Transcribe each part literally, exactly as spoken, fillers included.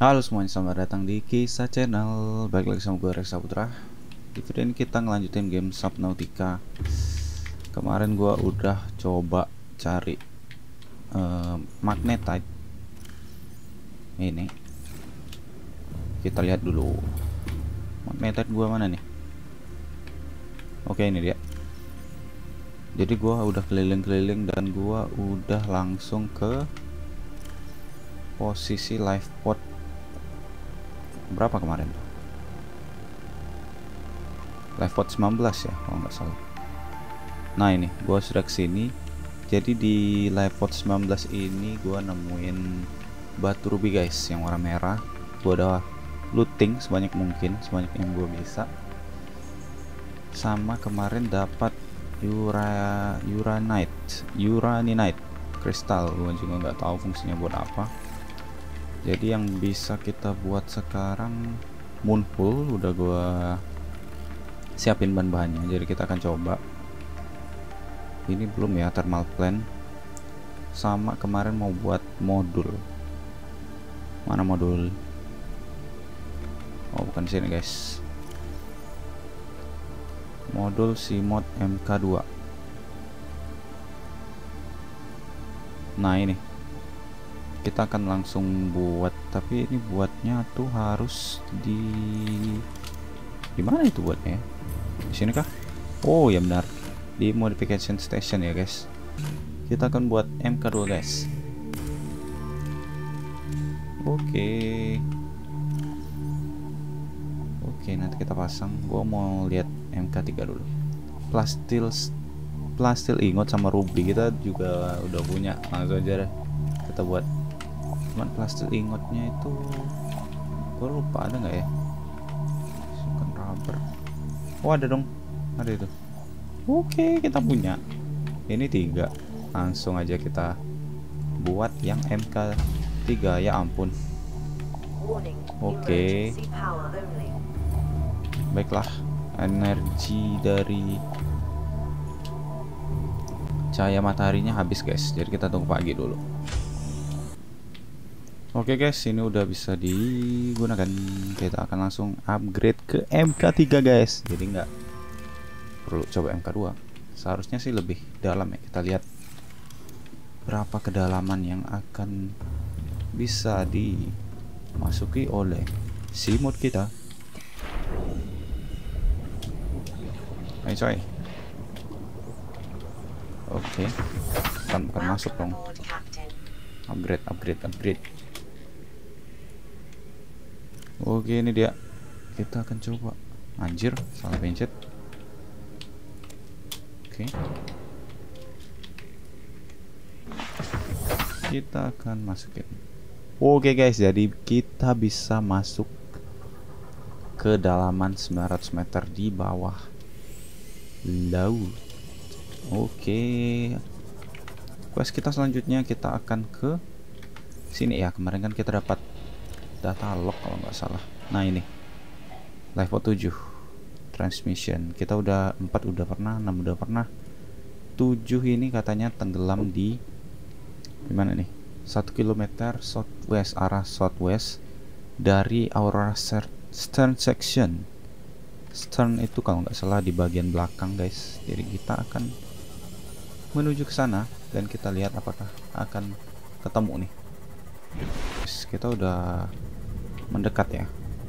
Halo semuanya, selamat datang di Kisah Channel. Balik lagi sama gue Reksa Putra. Di video ini kita ngelanjutin game Subnautica. Kemarin gue udah coba cari uh, magnetite. Ini kita lihat dulu magnetite gue mana nih. Oke, ini dia. Jadi gue udah keliling-keliling dan gue udah langsung ke posisi life pod berapa kemarin tuh? Life pod sembilan belas ya kalau nggak salah. Nah ini gua sudah kesini. Jadi di life pod sembilan belas ini gua nemuin batu ruby guys yang warna merah. Gua udah looting sebanyak mungkin, sebanyak yang gua bisa. Sama kemarin dapat ura uranite uraninite kristal. Gua juga nggak tahu fungsinya buat apa. Jadi yang bisa kita buat sekarang moonpool udah gua siapin bahan-bahannya, jadi kita akan coba. Ini belum ya, thermal plant. Sama kemarin mau buat modul. Mana modul? Oh bukan sini guys. Modul Simod M K dua. Nah ini kita akan langsung buat, tapi ini buatnya tuh harus di di mana itu buatnya? Di sini kah? Oh ya benar, di modification station ya guys. Kita akan buat M K dua guys. Oke oke nanti kita pasang. Gua mau lihat M K tiga dulu. Plastil plastil ingot sama ruby kita juga udah punya, langsung aja deh kita buat. Cuman plastik ingotnya itu gue lupa ada nggak ya. Bukan rubber. Oh ada dong, ada itu. Oke kita punya ini tiga, langsung aja kita buat yang M K tiga. Ya ampun. Oke baiklah, energi dari cahaya mataharinya habis guys, jadi kita tunggu pagi dulu. Oke guys, ini udah bisa digunakan. Kita akan langsung upgrade ke M K tiga guys. Jadi nggak perlu coba M K dua. Seharusnya sih lebih dalam ya. Kita lihat berapa kedalaman yang akan bisa dimasuki oleh Simod kita. Ayo coy. Oke, bukan bukan masuk dong. Upgrade, upgrade, upgrade. Oke ini dia, kita akan coba. Anjir salah pencet. Oke kita akan masukin. Oke guys, jadi kita bisa masuk ke dalaman sembilan ratus meter di bawah laut. Oke, quest kita selanjutnya kita akan ke sini ya. Kemarin kan kita dapat data log kalau nggak salah. Nah ini level tujuh transmission. Kita udah empat udah pernah, enam udah pernah, tujuh ini katanya tenggelam di gimana nih, satu kilometer southwest, arah southwest dari Aurora Stern section. Stern itu kalau nggak salah di bagian belakang guys. Jadi kita akan menuju ke sana dan kita lihat apakah akan ketemu nih. Kita udah mendekat ya.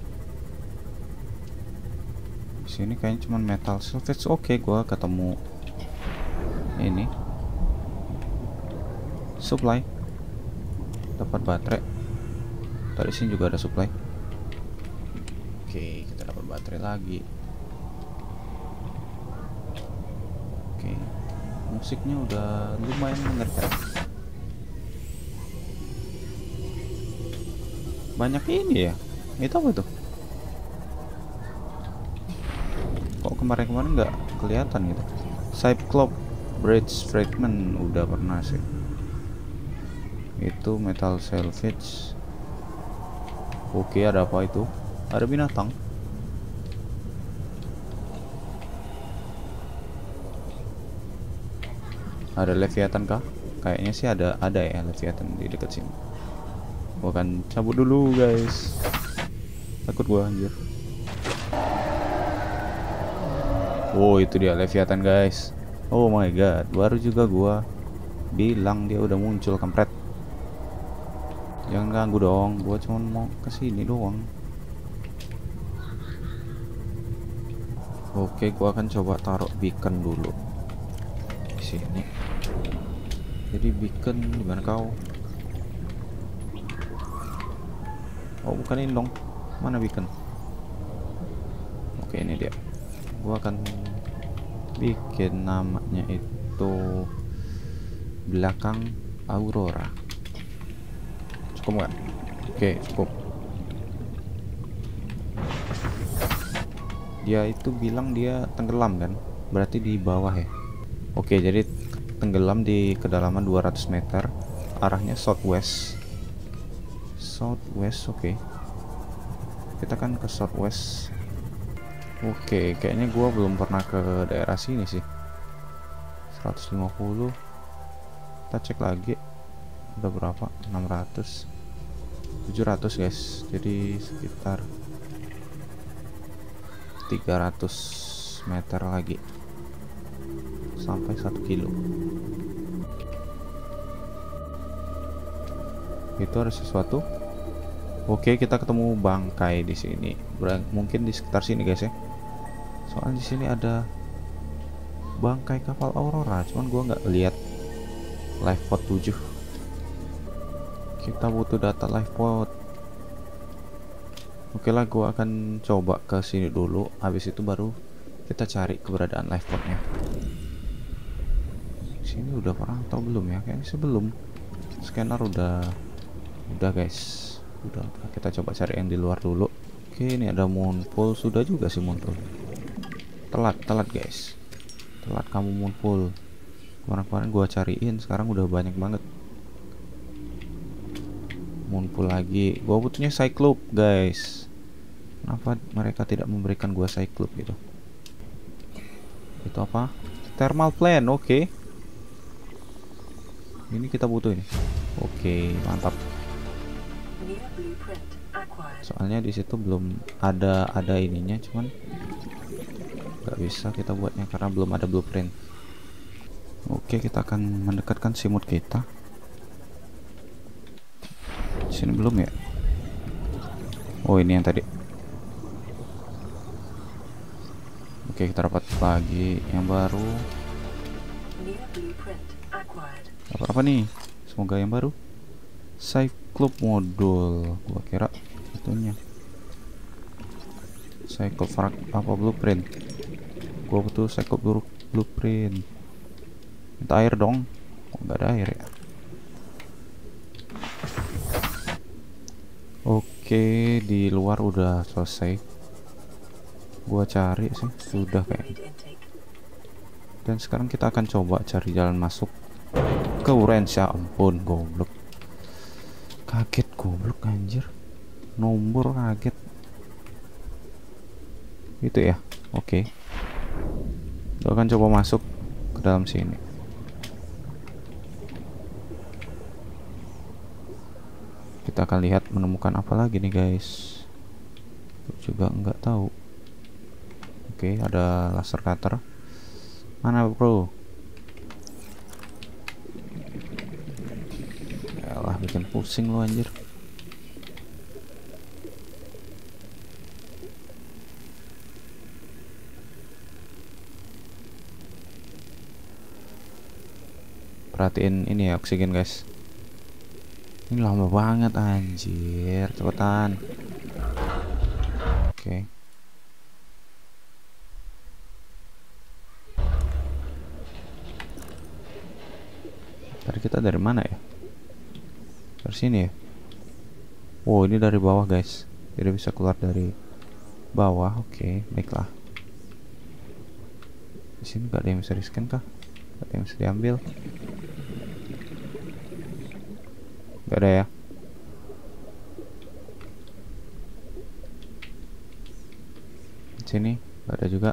Di sini kayaknya cuma metal salvage. Oke, gua ketemu ini supply, dapat baterai. Tadi sini juga ada supply. Oke, kita dapat baterai lagi. Oke, musiknya udah lumayan mengerikan. Banyak ini ya. Itu apa tuh? Kok kemarin-kemarin nggak kelihatan gitu. Cyclops Bridge Fragment udah pernah sih. Itu metal salvage. Oke, ada apa itu? Ada binatang. Ada Leviathan kah? Kayaknya sih ada ada ya Leviathan di dekat sini. Gua akan cabut dulu guys. Takut gua anjir. Oh itu dia Leviathan guys. Oh my god, baru juga gua bilang dia udah muncul kampret. Jangan ganggu dong, gua cuma mau kesini doang. Oke, gua akan coba taruh beacon dulu di sini. Jadi beacon di mana kau? Oh bukan ini dong. Mana beacon? Oke ini dia. Gua akan bikin namanya itu belakang Aurora. Cukup nggak? Oke cukup. Dia itu bilang dia tenggelam kan? Berarti di bawah ya. Oke jadi tenggelam di kedalaman dua ratus meter. Arahnya southwest. Southwest oke. Kita kan ke southwest. Oke, kayaknya gua belum pernah ke daerah sini sih. seratus lima puluh. Kita cek lagi. Udah berapa? enam ratus. tujuh ratus, guys. Jadi sekitar tiga ratus meter lagi. Sampai satu kilo. Itu ada sesuatu. Oke, kita ketemu bangkai di sini. Mungkin di sekitar sini, guys ya. Soalnya di sini ada bangkai kapal Aurora, cuman gua nggak lihat lifeboat tujuh. Kita butuh data lifeboat. Oke lah, gua akan coba ke sini dulu. Habis itu baru kita cari keberadaan lifeboatnya. Sini udah pernah atau belum ya? Kayaknya sebelum. Scanner udah, udah guys. Udah, udah. Kita coba cari yang di luar dulu. Oke, ini ada moonpool. Sudah juga sih moonpool. Telat, telat guys. Telat kamu moonpool. Kemarin-kemarin gua cariin, sekarang udah banyak banget. Moonpool lagi. Gua butuhnya Cyclops, guys. Kenapa mereka tidak memberikan gua Cyclops gitu? Itu apa? Thermal plant, oke. Okay. Ini kita butuh ini. Oke, okay, mantap. Soalnya di situ belum ada ada ininya, cuman nggak bisa kita buatnya karena belum ada blueprint. Oke, kita akan mendekatkan simut kita. Sini belum ya? Oh ini yang tadi. Oke, kita dapat lagi yang baru. Dapat apa nih? Semoga yang baru. Cyclops modul. Gua kira itunya. Cyclops apa blueprint? Gua butuh Cyclops blueprint. Minta air dong. Oh, nggak ada air ya. Oke, di luar udah selesai. Gua cari sih, sudah kayak. Dan sekarang kita akan coba cari jalan masuk ke Uranus. Ya ampun, goblok. Kaget goblok anjir. Nomor kaget. Itu ya. Oke. Gua akan coba masuk ke dalam sini. Kita akan lihat menemukan apa lagi nih guys. Juga nggak tahu. Oke, ada laser cutter. Mana bro? Yalah, bikin pusing lu anjir. Perhatiin ini ya oksigen guys. Ini lama banget anjir, cepetan. Oke. Tadi kita dari mana ya? Dari sini ya? Oh, ini dari bawah guys. Jadi bisa keluar dari bawah. Oke, baiklah. Di sini gak ada yang bisa di-scan kah? Gak ada yang bisa diambil. Gak ada ya. Di sini gak ada juga.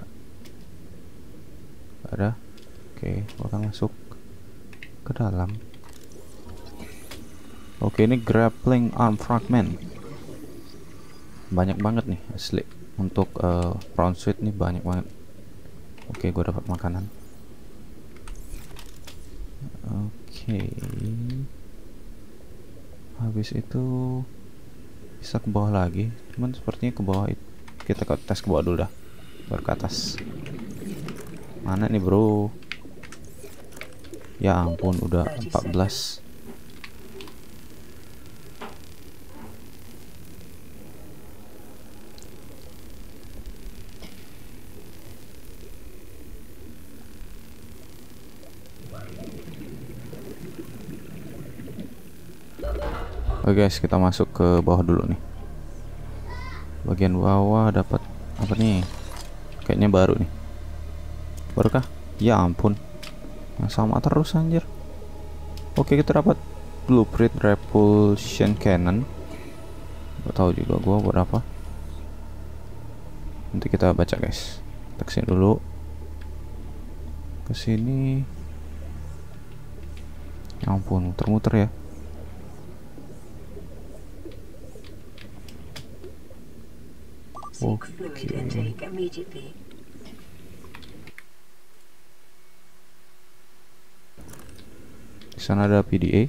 Gak ada. Oke, gua akan masuk ke dalam. Oke, ini grappling arm fragment. Banyak banget nih asli. Untuk uh, prawn sweet nih banyak banget. Oke, gue dapat makanan. Oke. Habis itu bisa ke bawah lagi. Cuman sepertinya ke bawah itu. Kita ke tes ke bawah dulu dah. Baru ke atas. Mana nih bro? Ya ampun, udah empat belas. Oke guys, kita masuk ke bawah dulu nih. Bagian bawah dapat apa nih? Kayaknya baru nih. Baru kah? Ya ampun. Yang sama terus anjir. Oke, kita dapat blueprint repulsion cannon. Gak tahu juga gua buat apa. Nanti kita baca guys. Kita kesini dulu. Kesini. Ya ampun, muter-muter ya. Oke. Di sana ada P D A.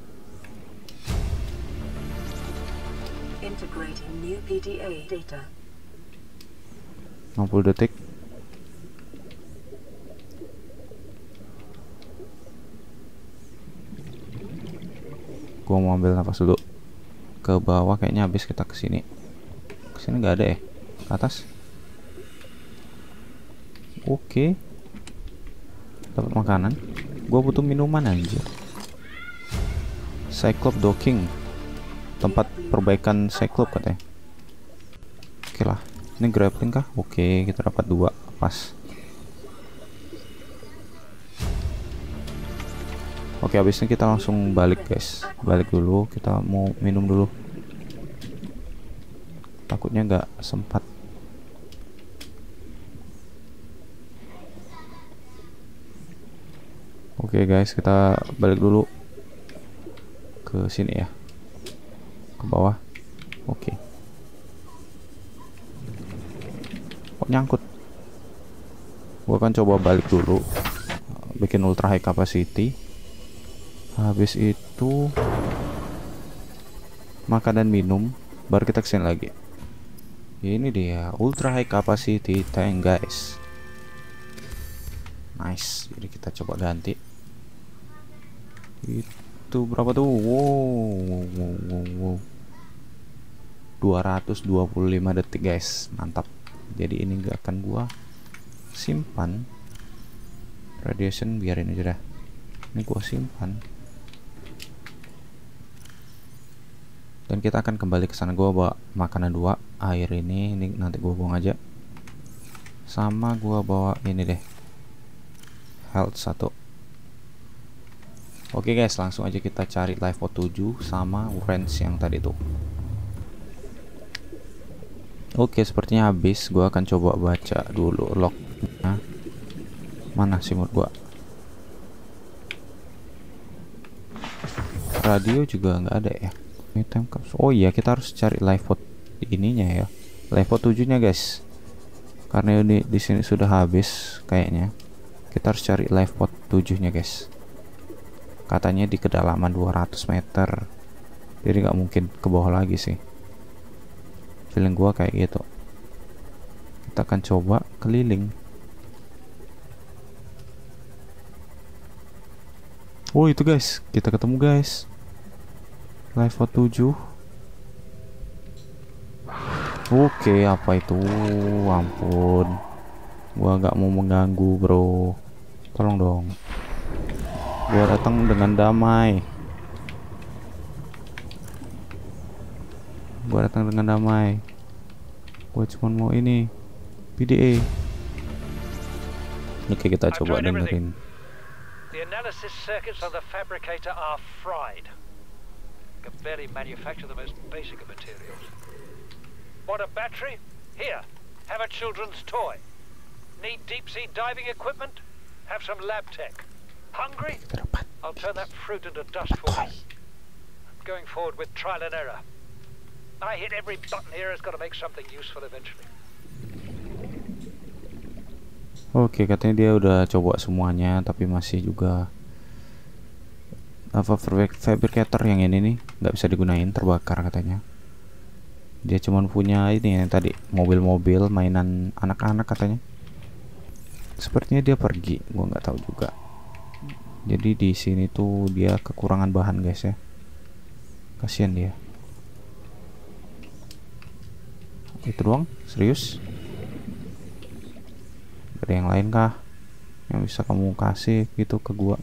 Integrating new P D A data. enam puluh detik. Gua mau ambil nafas dulu. Ke bawah kayaknya habis, kita ke sini. Ke sini nggak ada ya? Ke atas. Oke. Dapat makanan. Gua butuh minuman anjir. Cyclop docking. Tempat perbaikan Cyclop katanya. Oke lah. Ini grappling kah? Oke, kita dapat dua. Pas. Oke, habisnya kita langsung balik guys. Balik dulu, kita mau minum dulu. Takutnya nggak sempat. Oke guys, kita balik dulu ke sini ya. Ke bawah. Oke. Kok nyangkut? Gua akan coba balik dulu. Bikin ultra high capacity. Habis itu makan dan minum, baru kita kesini lagi. Ini dia ultra high capacity tank guys. Nice. Jadi kita coba ganti. Itu berapa tuh? Wow, wow, wow, wow. dua ratus dua puluh lima detik guys. Mantap. Jadi ini gak akan gua simpan. Radiation biarin aja dah. Ini gua simpan. Dan kita akan kembali ke sana. Gua bawa makanan dua, air ini, ini nanti gua buang aja. Sama gua bawa ini deh. Health satu. Oke guys, langsung aja kita cari life pot tujuh sama wrench yang tadi tuh. Oke, sepertinya habis. Gua akan coba baca dulu lognya. Mana sih mood gua? Radio juga nggak ada ya. Oh iya, kita harus cari life pot ininya ya. Life pot tujuh-nya guys. Karena ini di sini sudah habis kayaknya. Kita harus cari life pot tujuh-nya guys. Katanya di kedalaman dua ratus meter. Jadi nggak mungkin ke bawah lagi sih. Feeling gua kayak gitu. Kita akan coba keliling. Oh itu guys, kita ketemu guys. Life pot tujuh. Oke, apa itu? Ampun. Gua nggak mau mengganggu bro. Tolong dong. Gua datang dengan damai. Gua datang dengan damai. Gua cuma mau ini P D A. Oke, kita coba dengerin. The analysis circuits on the fabricator are fried. Can barely manufacture the most basic of materials. Want a battery? Here, have a children's toy. Need deep sea diving equipment? Have some lab tech. Hungry? I'll turn that fruit into dust for you. going forward with trial and error. I hit every button here has got to make something useful eventually. Oke, katanya dia udah coba semuanya, tapi masih juga apa fabricator yang ini nih nggak bisa digunain, terbakar katanya. Dia cuman punya ini yang tadi mobil-mobil mainan anak-anak katanya. Sepertinya dia pergi, gua nggak tahu juga. Jadi di sini tuh dia kekurangan bahan guys ya. Kasihan dia. Itu doang? Serius? Ada yang lain kah yang bisa kamu kasih gitu ke gua?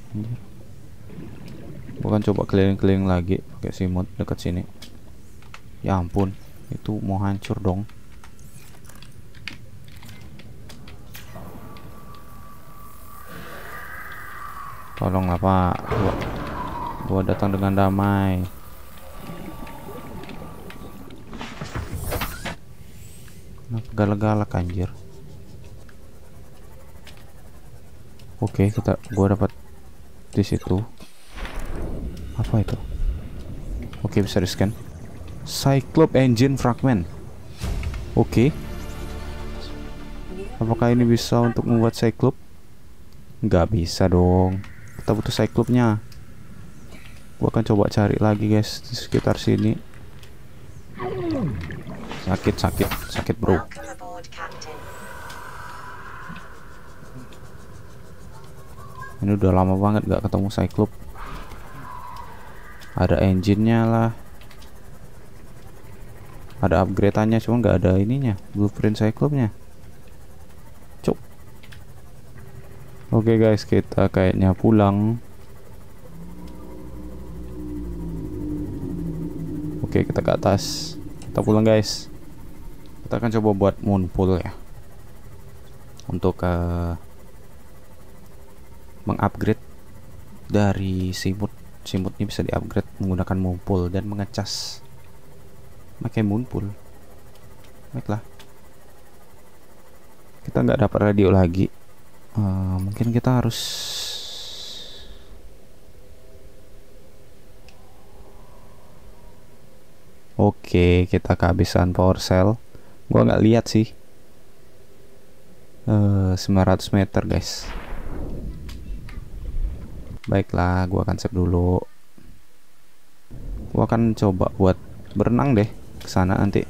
Bukan coba keliling-keliling lagi pakai simut dekat sini. Ya ampun, itu mau hancur dong. Tolonglah Pak, gua, gua datang dengan damai. Kenapa galak-galak anjir? Oke, kita gua dapat di situ. Apa itu? Oke, bisa di scan. Cyclops engine fragment. Oke. Apakah ini bisa untuk membuat Cyclops? Nggak bisa dong. Kita butuh Cyclops-nya. Gua akan coba cari lagi guys di sekitar sini. Sakit, sakit, sakit bro. Ini udah lama banget gak ketemu Cyclops. Ada engine-nya lah, ada upgrade-annya, cuma nggak ada ininya, blueprint Cyclops-nya. Cuk. Oke guys, kita kayaknya pulang. Oke, kita ke atas. Kita pulang guys. Kita akan coba buat moonpool ya, untuk uh, mengupgrade dari simut. Simut ini bisa diupgrade menggunakan moonpool dan mengecas pakai moonpool. Baiklah, kita nggak dapat radio lagi. Uh, mungkin kita harus Oke, kita kehabisan power cell. Gua nggak lihat sih. Uh, sembilan ratus meter guys. Baiklah, gua akan save dulu. Gua akan coba buat berenang deh ke sana nanti.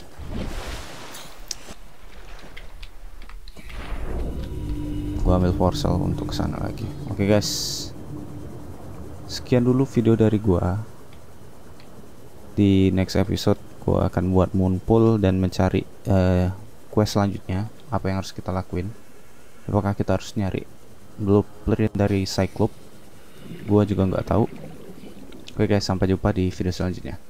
Gua ambil porsel untuk ke sana lagi. Oke guys. Sekian dulu video dari gua. Di next episode gua akan buat moonpool dan mencari uh, quest selanjutnya. Apa yang harus kita lakuin? Apakah kita harus nyari blueprint dari Cyclops? Gua juga nggak tahu. Oke guys, sampai jumpa di video selanjutnya.